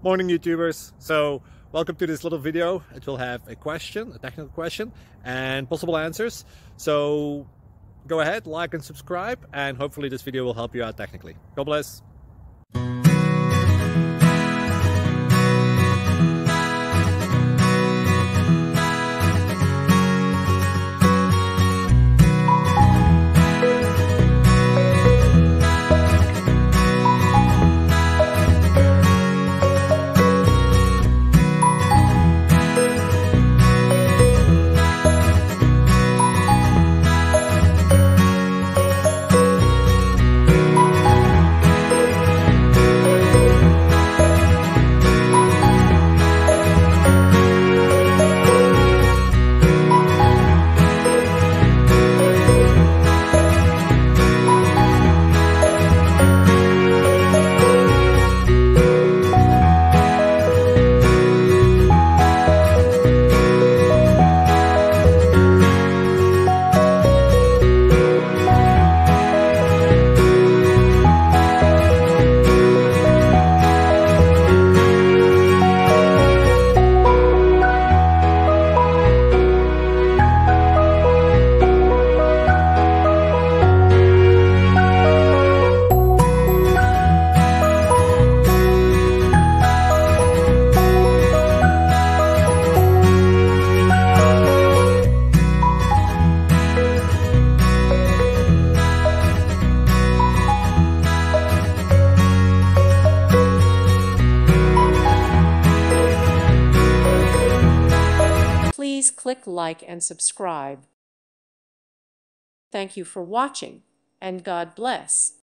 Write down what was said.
Morning YouTubers. So welcome to this little video. It will have a question, a technical question, and possible answers. So go ahead, like and subscribe, and hopefully this video will help you out technically. God bless. Please click like and subscribe. Thank you for watching, and God bless.